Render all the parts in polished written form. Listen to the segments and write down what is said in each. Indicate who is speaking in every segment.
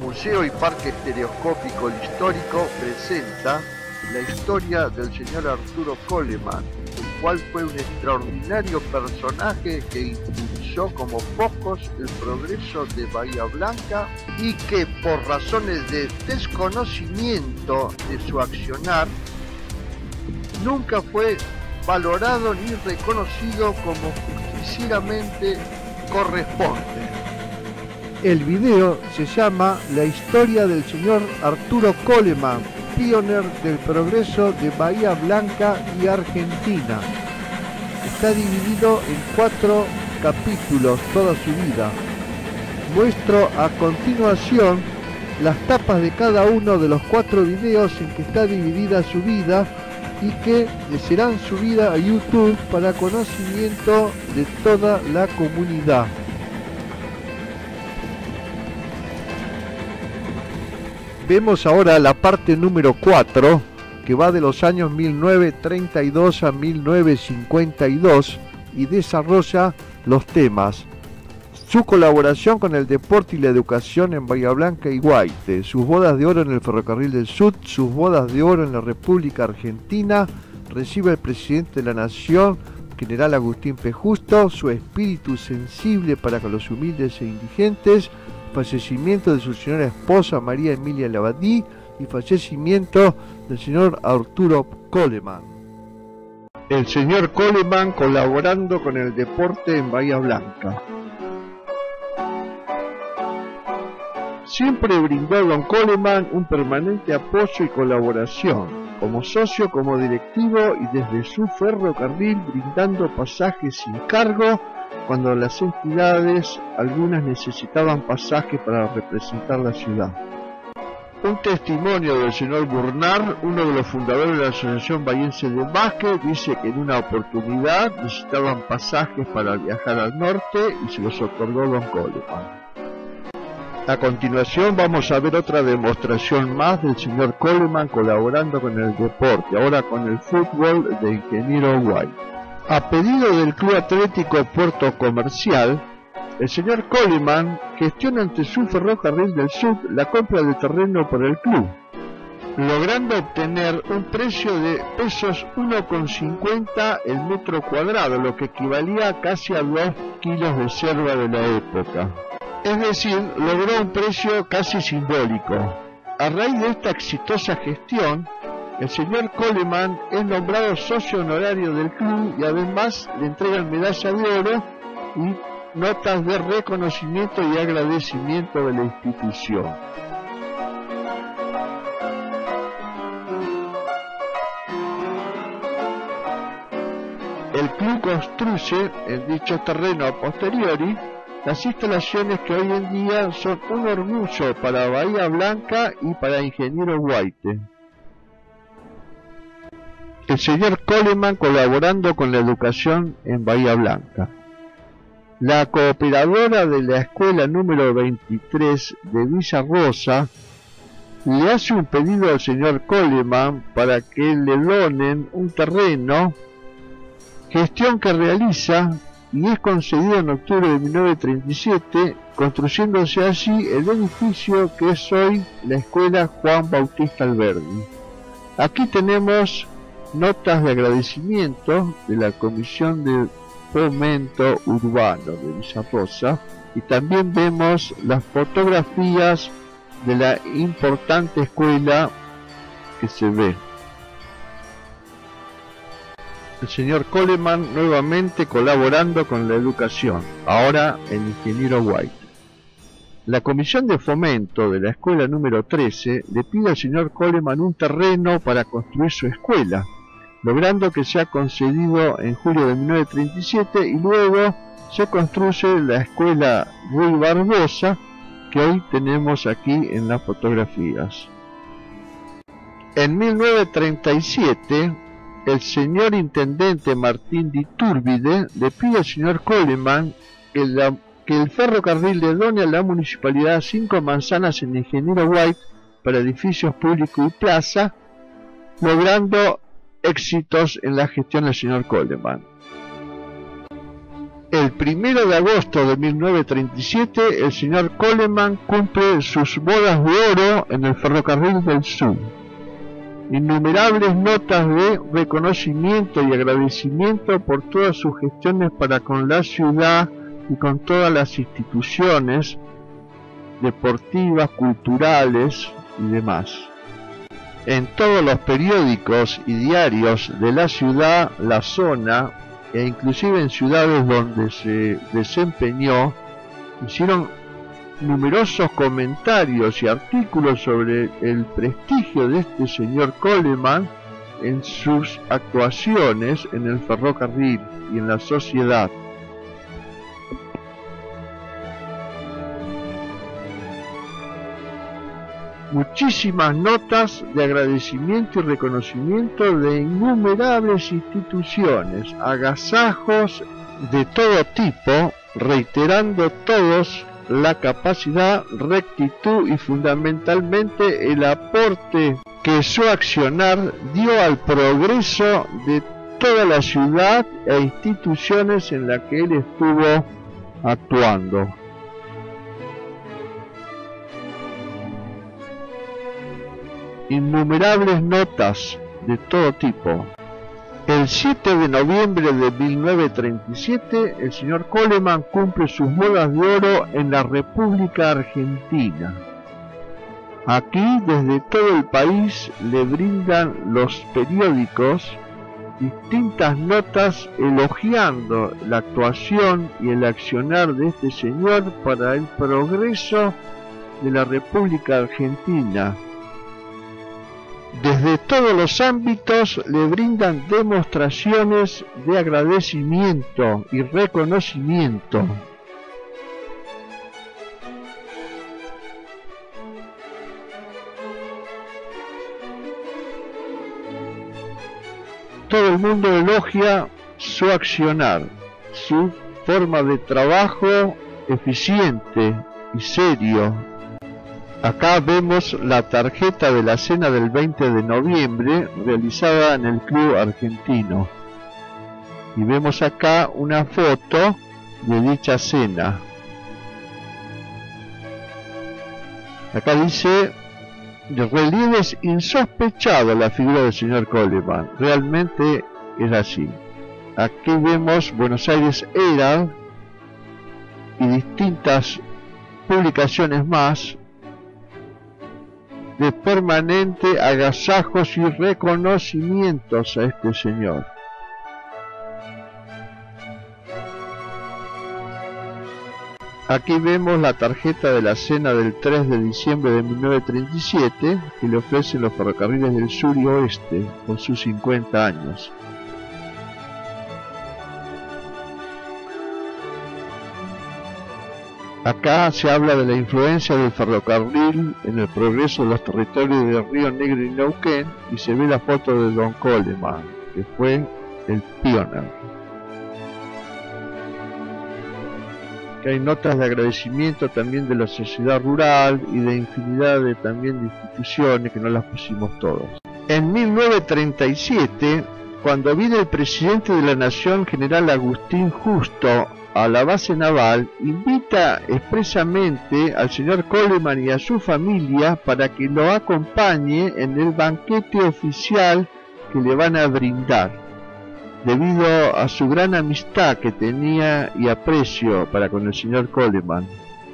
Speaker 1: Museo y Parque Estereoscópico Histórico presenta la historia del señor Arturo Coleman, el cual fue un extraordinario personaje que impulsó como pocos el progreso de Bahía Blanca y que por razones de desconocimiento de su accionar nunca fue valorado ni reconocido como justicieramente corresponde.
Speaker 2: El video se llama La historia del señor Arturo Coleman, pionero del progreso de Bahía Blanca y Argentina. Está dividido en 4 capítulos, toda su vida. Muestro a continuación las tapas de cada uno de los 4 videos en que está dividida su vida y que serán subidas a YouTube para conocimiento de toda la comunidad. Vemos ahora la parte número 4, que va de los años 1932 a 1952 y desarrolla los temas: su colaboración con el deporte y la educación en Bahía Blanca y Guaite, sus bodas de oro en el Ferrocarril del Sud, sus bodas de oro en la República Argentina, recibe al presidente de la Nación, general Agustín P. Justo, su espíritu sensible para con los humildes e indigentes, fallecimiento de su señora esposa María Emilia Labadí y fallecimiento del señor Arturo Coleman. El señor Coleman colaborando con el deporte en Bahía Blanca. Siempre brindó a don Coleman un permanente apoyo y colaboración, como socio, como directivo y desde su ferrocarril brindando pasajes sin cargo cuando las entidades algunas necesitaban pasaje para representar la ciudad. Un testimonio del señor Burnard, uno de los fundadores de la Asociación Bahiense de Básquet, dice que en una oportunidad necesitaban pasajes para viajar al norte y se los otorgó don Coleman. A continuación vamos a ver otra demostración más del señor Coleman colaborando con el deporte, ahora con el fútbol de Ingeniero White. A pedido del Club Atlético Puerto Comercial, el señor Coleman gestiona ante su Ferrocarril del Sud la compra de terreno por el club, logrando obtener un precio de pesos 1,50 el metro cuadrado, lo que equivalía casi a 2 kilos de yerba de la época. Es decir, logró un precio casi simbólico. A raíz de esta exitosa gestión, el señor Coleman es nombrado socio honorario del club y además le entregan medalla de oro y notas de reconocimiento y agradecimiento de la institución. El club construye en dicho terreno a posteriori las instalaciones que hoy en día son un orgullo para Bahía Blanca y para Ingeniero White. El señor Coleman colaborando con la educación en Bahía Blanca. La cooperadora de la escuela número 23 de Villa Rosa le hace un pedido al señor Coleman para que le donen un terreno, gestión que realiza y es concedido en octubre de 1937, construyéndose allí el edificio que es hoy la escuela Juan Bautista Alberdi. Aquí tenemos notas de agradecimiento de la Comisión de Fomento Urbano de Villa Rosa y también vemos las fotografías de la importante escuela que se ve. El señor Coleman nuevamente colaborando con la educación, ahora el Ingeniero White. La Comisión de Fomento de la escuela número 13 le pide al señor Coleman un terreno para construir su escuela, logrando que sea concedido en julio de 1937 y luego se construye la escuela Ruy Barbosa que hoy tenemos aquí en las fotografías. En 1937 el señor intendente Martín de Iturbide le pide al señor Coleman que el ferrocarril le done a la municipalidad 5 manzanas en Ingeniero White para edificios públicos y plaza, logrando éxitos en la gestión del señor Coleman. El 1 de agosto de 1937, el señor Coleman cumple sus bodas de oro en el Ferrocarril del Sur. Innumerables notas de reconocimiento y agradecimiento por todas sus gestiones para con la ciudad y con todas las instituciones deportivas, culturales y demás. En todos los periódicos y diarios de la ciudad, la zona, e inclusive en ciudades donde se desempeñó, hicieron numerosos comentarios y artículos sobre el prestigio de este señor Coleman en sus actuaciones en el ferrocarril y en la sociedad. Muchísimas notas de agradecimiento y reconocimiento de innumerables instituciones, agasajos de todo tipo, reiterando todos la capacidad, rectitud y fundamentalmente el aporte que su accionar dio al progreso de toda la ciudad e instituciones en la que él estuvo actuando. Innumerables notas de todo tipo. El 7 de noviembre de 1937, el señor Coleman cumple sus bodas de oro en la República Argentina. Aquí, desde todo el país, le brindan los periódicos distintas notas elogiando la actuación y el accionar de este señor para el progreso de la República Argentina. Desde todos los ámbitos le brindan demostraciones de agradecimiento y reconocimiento. Todo el mundo elogia su accionar, su forma de trabajo eficiente y serio. Acá vemos la tarjeta de la cena del 20 de noviembre realizada en el Club Argentino. Y vemos acá una foto de dicha cena. Acá dice, de relieves insospechado la figura del señor Coleman. Realmente es así. Aquí vemos Buenos Aires Herald y distintas publicaciones más de permanente agasajos y reconocimientos a este señor. Aquí vemos la tarjeta de la cena del 3 de diciembre de 1937 que le ofrecen los ferrocarriles del sur y oeste por sus 50 años. Acá se habla de la influencia del ferrocarril en el progreso de los territorios de Río Negro y Neuquén y se ve la foto de Don Coleman, que fue el pionero. Que hay notas de agradecimiento también de la sociedad rural y de infinidad de también de instituciones que no las pusimos todas. En 1937, cuando vino el presidente de la Nación, general Agustín Justo, a la base naval, invita expresamente al señor Coleman y a su familia para que lo acompañe en el banquete oficial que le van a brindar, debido a su gran amistad que tenía y aprecio para con el señor Coleman.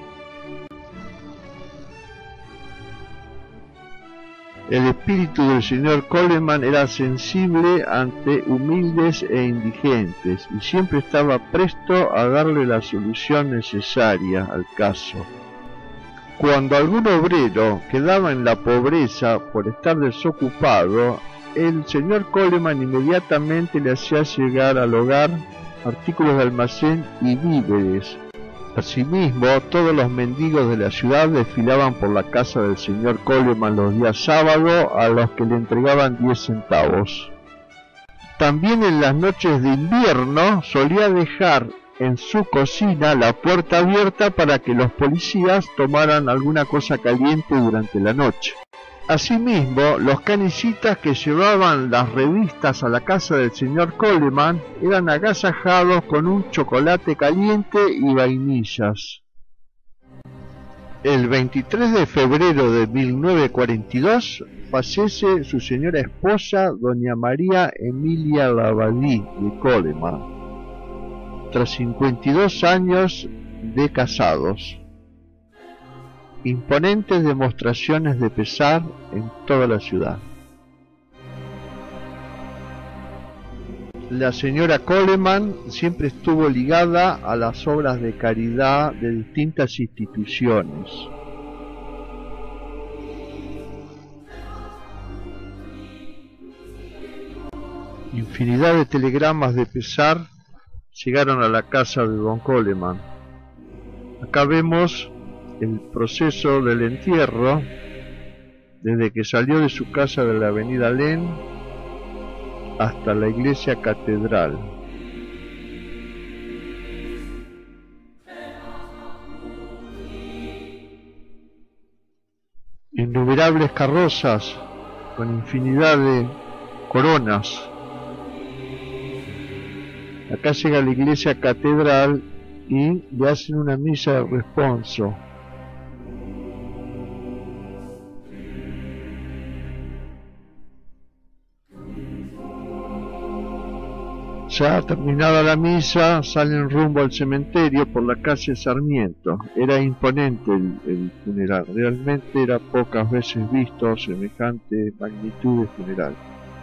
Speaker 2: El espíritu del señor Coleman era sensible ante humildes e indigentes y siempre estaba presto a darle la solución necesaria al caso. Cuando algún obrero quedaba en la pobreza por estar desocupado, el señor Coleman inmediatamente le hacía llegar al hogar artículos de almacén y víveres. Asimismo, todos los mendigos de la ciudad desfilaban por la casa del señor Coleman los días sábados, a los que le entregaban 10 centavos. También en las noches de invierno solía dejar en su cocina la puerta abierta para que los policías tomaran alguna cosa caliente durante la noche. Asimismo, los canisitas que llevaban las revistas a la casa del señor Coleman eran agasajados con un chocolate caliente y vainillas. El 23 de febrero de 1942 fallece su señora esposa, doña María Emilia Lavallí de Coleman, tras 52 años de casados. Imponentes demostraciones de pesar en toda la ciudad. La señora Coleman siempre estuvo ligada a las obras de caridad de distintas instituciones. Infinidad de telegramas de pesar llegaron a la casa de don Coleman. Acá vemos el proceso del entierro, desde que salió de su casa de la avenida Len hasta la iglesia catedral. Innumerables carrozas con infinidad de coronas. Acá llega a la iglesia catedral y le hacen una misa de responso. Ya terminada la misa, salen rumbo al cementerio por la calle Sarmiento. Era imponente el funeral, realmente era pocas veces visto semejante magnitud de funeral.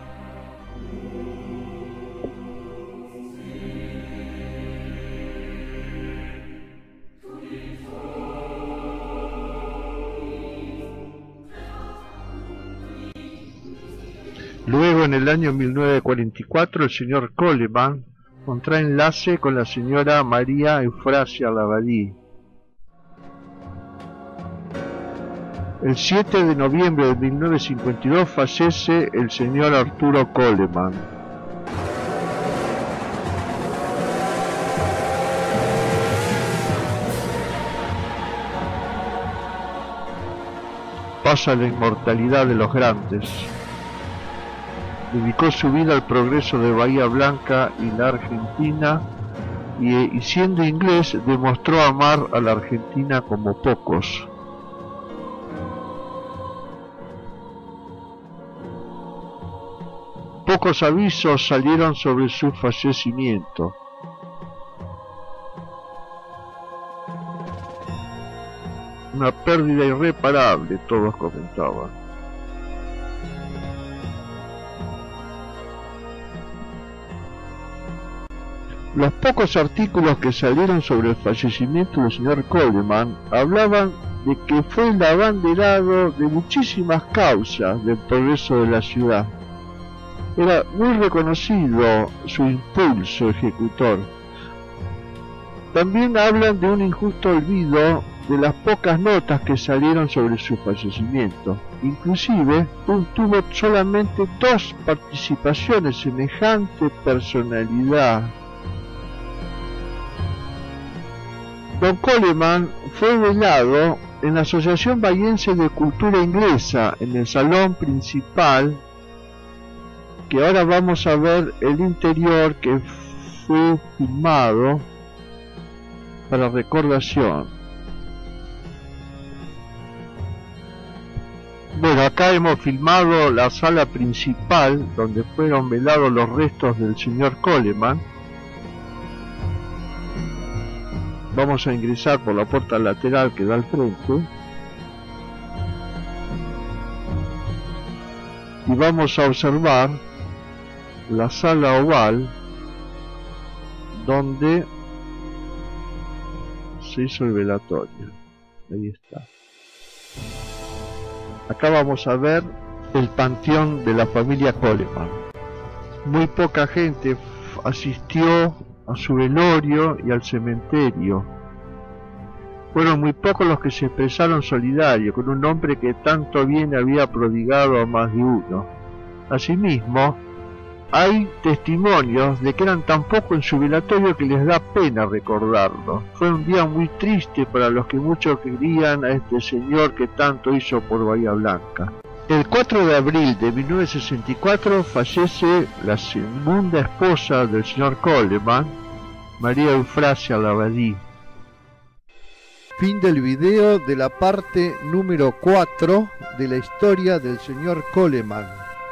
Speaker 2: Luego, en el año 1944, el señor Coleman contrae enlace con la señora María Eufrasia Lavallí. El 7 de noviembre de 1952 fallece el señor Arturo Coleman. Pasa la inmortalidad de los grandes. Dedicó su vida al progreso de Bahía Blanca y la Argentina, y siendo inglés demostró amar a la Argentina como pocos. Pocos avisos salieron sobre su fallecimiento. Una pérdida irreparable, todos comentaban. Los pocos artículos que salieron sobre el fallecimiento del señor Coleman hablaban de que fue el abanderado de muchísimas causas del progreso de la ciudad. Era muy reconocido su impulso ejecutor. También hablan de un injusto olvido de las pocas notas que salieron sobre su fallecimiento. Inclusive tuvo solamente 2 participaciones, semejante personalidad. Don Coleman fue velado en la Asociación Bahiense de Cultura Inglesa, en el salón principal, que ahora vamos a ver el interior, que fue filmado para recordación. Bueno, acá hemos filmado la sala principal donde fueron velados los restos del señor Coleman. Vamos a ingresar por la puerta lateral que da al frente y vamos a observar la sala oval donde se hizo el velatorio. Ahí está. Acá vamos a ver el panteón de la familia Coleman. Muy poca gente asistió a su velorio y al cementerio. Fueron muy pocos los que se expresaron solidarios con un hombre que tanto bien había prodigado a más de uno. Asimismo, hay testimonios de que eran tan pocos en su velatorio que les da pena recordarlo. Fue un día muy triste para los que mucho querían a este señor que tanto hizo por Bahía Blanca. El 4 de abril de 1964 fallece la segunda esposa del señor Coleman, María Eufrasia Labadie.
Speaker 1: Fin del video de la parte número 4 de la historia del señor Coleman.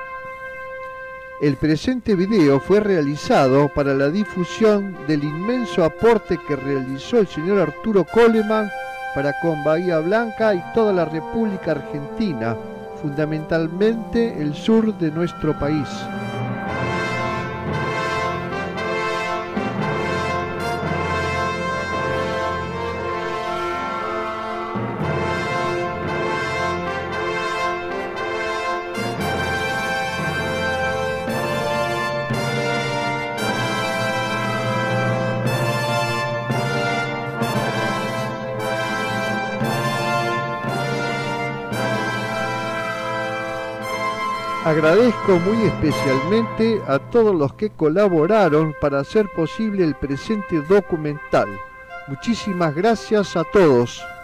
Speaker 1: El presente video fue realizado para la difusión del inmenso aporte que realizó el señor Arturo Coleman para con Bahía Blanca y toda la República Argentina, fundamentalmente el sur de nuestro país. Agradezco muy especialmente a todos los que colaboraron para hacer posible el presente documental. Muchísimas gracias a todos.